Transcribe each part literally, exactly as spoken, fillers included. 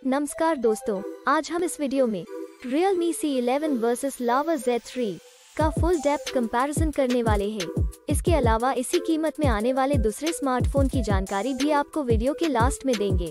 नमस्कार दोस्तों, आज हम इस वीडियो में Realme C eleven versus Lava Z three का फुल डेप्थ कंपैरिजन करने वाले हैं। इसके अलावा इसी कीमत में आने वाले दूसरे स्मार्टफोन की जानकारी भी आपको वीडियो के लास्ट में देंगे।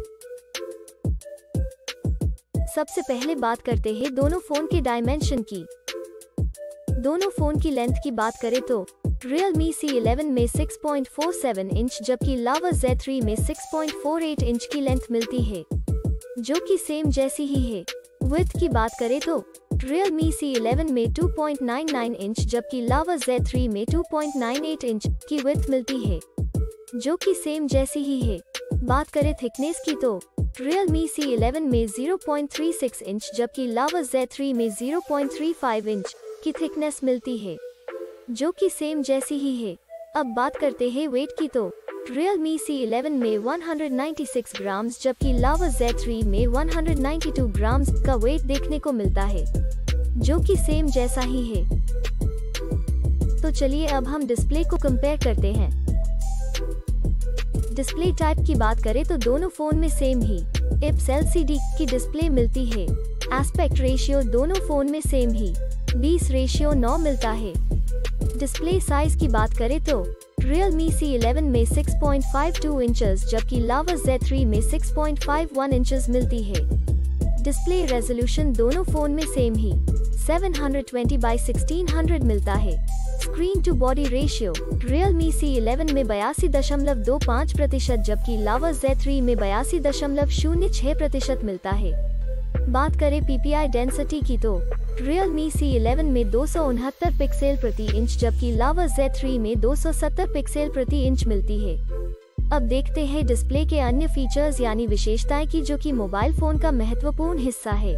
सबसे पहले बात करते हैं दोनों फोन के डायमेंशन की। दोनों फोन की लेंथ की बात करें तो Realme सी इलेवन में six point four seven inch जबकि Lava Z थ्री में six point four eight inch की लेंथ मिलती है, जो कि सेम जैसी ही है। विड्थ की बात करें तो Realme सी इलेवन में two point nine nine inch जबकि Lava Z थ्री में two point nine eight inch की विड्थ मिलती है, जो कि सेम जैसी ही है। बात करें थिकनेस की तो Realme सी इलेवन में zero point three six inch जबकि Lava Z थ्री में zero point three five inch की थिकनेस मिलती है, जो कि सेम जैसी ही है। अब बात करते हैं वेट की तो Realme सी इलेवन में one hundred ninety six grams जबकि Lava Z थ्री में one hundred ninety two grams का वेट देखने को मिलता है, जो कि सेम जैसा ही है। तो चलिए अब हम डिस्प्ले को कंपेयर करते हैं। डिस्प्ले टाइप की बात करें तो दोनों फोन में सेम ही I P S L C D की डिस्प्ले मिलती है। एस्पेक्ट रेशियो दोनों फोन में सेम ही बीस रेशियो नौ मिलता है। डिस्प्ले साइज की बात करें तो Realme सी इलेवन में six point five two inches जबकि Lava Z थ्री में six point five one inches मिलती है। डिस्प्ले रेजोल्यूशन दोनों फोन में सेम ही seven twenty by sixteen hundred मिलता है। Screen to body ratio Realme C eleven में बयासी दशमलव दो पाँच प्रतिशत जबकि Lava Z थ्री में बयासी दशमलव शून्य छह प्रतिशत मिलता है। बात करें पी पी आई डेंसिटी की तो Realme सी इलेवन में दो सौ उनहत्तर पिक्सल प्रति इंच जबकि Lava Z थ्री में दो सौ सत्तर पिक्सल प्रति इंच मिलती है। अब देखते हैं डिस्प्ले के अन्य फीचर्स यानी विशेषताएं की, जो कि मोबाइल फोन का महत्वपूर्ण हिस्सा है।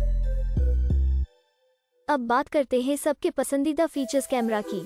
अब बात करते हैं सबके पसंदीदा फीचर्स कैमरा की।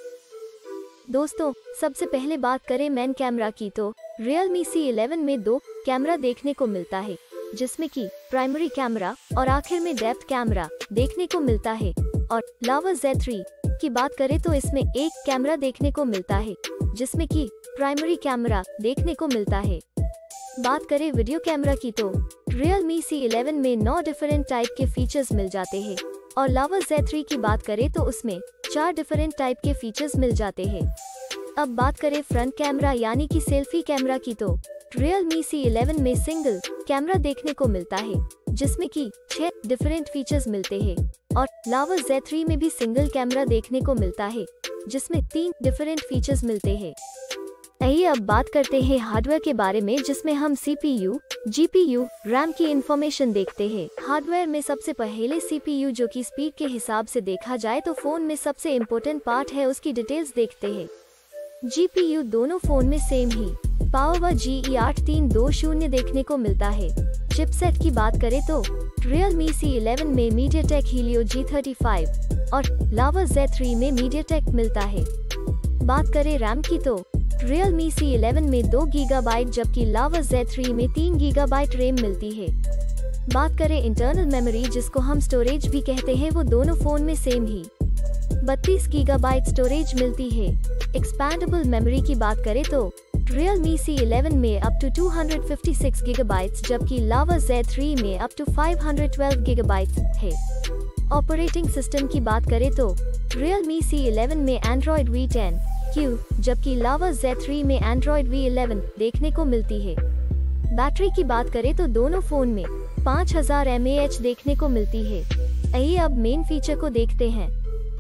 दोस्तों, सबसे पहले बात करें मेन कैमरा की तो Realme सी इलेवन में दो कैमरा देखने को मिलता है, जिसमें कि प्राइमरी कैमरा और आखिर में डेप्थ कैमरा देखने को मिलता है। और Lava Z थ्री की बात करें तो इसमें एक कैमरा देखने को मिलता है, जिसमें कि प्राइमरी कैमरा देखने को मिलता है। बात करें वीडियो कैमरा की तो Realme सी इलेवन में नौ डिफरेंट टाइप के फीचर्स मिल जाते हैं और Lava Z थ्री की बात करें तो उसमें चार डिफरेंट टाइप के फीचर्स मिल जाते हैं। अब बात करें फ्रंट कैमरा यानी कि सेल्फी कैमरा की तो Realme सी इलेवन में सिंगल कैमरा देखने को मिलता है, जिसमें कि छह डिफरेंट फीचर्स मिलते हैं और Lava Z थ्री में भी सिंगल कैमरा देखने को मिलता है, जिसमें तीन डिफरेंट फीचर्स मिलते हैं। आइए अब बात करते हैं हार्डवेयर के बारे में, जिसमें हम C P U, G P U, RAM की इंफॉर्मेशन देखते हैं। हार्डवेयर में सबसे पहले सी पी यू, जो कि स्पीड के हिसाब से देखा जाए तो फोन में सबसे इम्पोर्टेंट पार्ट है, उसकी डिटेल्स देखते हैं। जी पी यू दोनों फोन में सेम ही पावर जी ई आठ तीन दो शून्य देखने को मिलता है। चिपसेट की बात करें तो Realme सी इलेवन में MediaTek Helio G thirty five और Lava Z थ्री में MediaTek मिलता है। बात करें रैम की तो Realme सी इलेवन में दो गीगाबाइट जबकि Lava Z थ्री में तीन गीगाबाइट रैम मिलती है। बात करें इंटरनल मेमोरी, जिसको हम स्टोरेज भी कहते हैं, वो दोनों फोन में सेम ही बत्तीस गीगाबाइट स्टोरेज मिलती है। एक्सपैंडेबल मेमोरी की बात करें तो Realme सी इलेवन में up to two hundred fifty six gigabytes जबकि Lava Z थ्री में up to five hundred twelve gigabytes है। ऑपरेटिंग सिस्टम की बात करें तो Realme सी इलेवन में Android वी टेन क्यू जबकि Lava Z थ्री में Android वी इलेवन देखने को मिलती है। बैटरी की बात करें तो दोनों फोन में पाँच हज़ार एम ए एच देखने को मिलती है। आइए अब मेन फीचर को देखते हैं।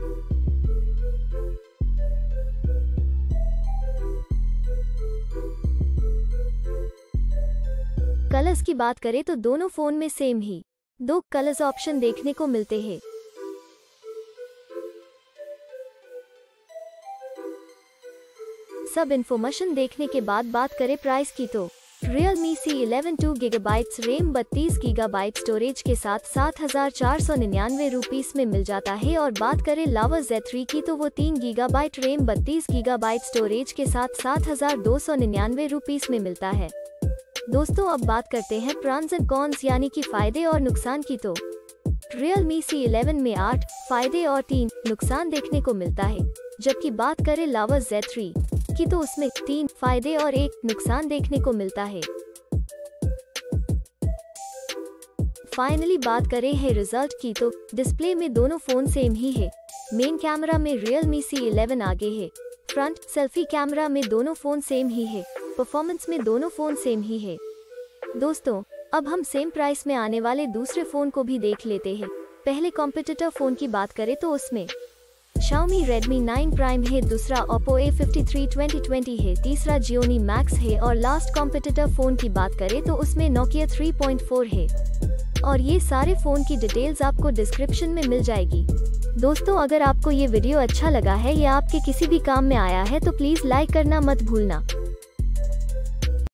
कलर्स की बात करें तो दोनों फोन में सेम ही दो कलर्स ऑप्शन देखने को मिलते हैं। सब इन्फॉर्मेशन देखने के बाद बात करें प्राइस की तो Realme C eleven two gigabytes RAM बत्तीस गीगाबाइट स्टोरेज के साथ सात हजार चार सौ निन्यानवे रुपीस में मिल जाता है। और बात करें Lava Z थ्री की तो वो तीन गीगाबाइट रैम बत्तीस गीगाबाइट स्टोरेज के साथ सात हजार दो सौ निन्यानवे रुपीस में मिलता है। दोस्तों, अब बात करते हैं प्रॉन्स एंड कॉन्स यानी कि फायदे और नुकसान की तो Realme सी इलेवन में आठ फायदे और तीन नुकसान देखने को मिलता है, जबकि बात करें Lava Z थ्री की तो उसमें तीन फायदे और एक नुकसान देखने को मिलता है। फाइनली बात करें है रिजल्ट की तो डिस्प्ले में दोनों फोन सेम ही है। मेन कैमरा में Realme C इलेवन आगे है। फ्रंट सेल्फी कैमरा में दोनों फोन सेम ही है। परफॉर्मेंस में दोनों फोन सेम ही है। दोस्तों, अब हम सेम प्राइस में आने वाले दूसरे फोन को भी देख लेते हैं। पहले कॉम्पिटिटर फोन की बात करें तो उसमें Xiaomi Redmi नाइन Prime है, दूसरा Oppo A fifty three twenty twenty है, तीसरा Xiaomi Max है और लास्ट कॉम्पिटिटर फोन की बात करें तो उसमें Nokia थ्री पॉइंट फोर है। और ये सारे फोन की डिटेल्स आपको डिस्क्रिप्शन में मिल जाएगी। दोस्तों, अगर आपको ये वीडियो अच्छा लगा है या आपके किसी भी काम में आया है तो प्लीज लाइक करना मत भूलना।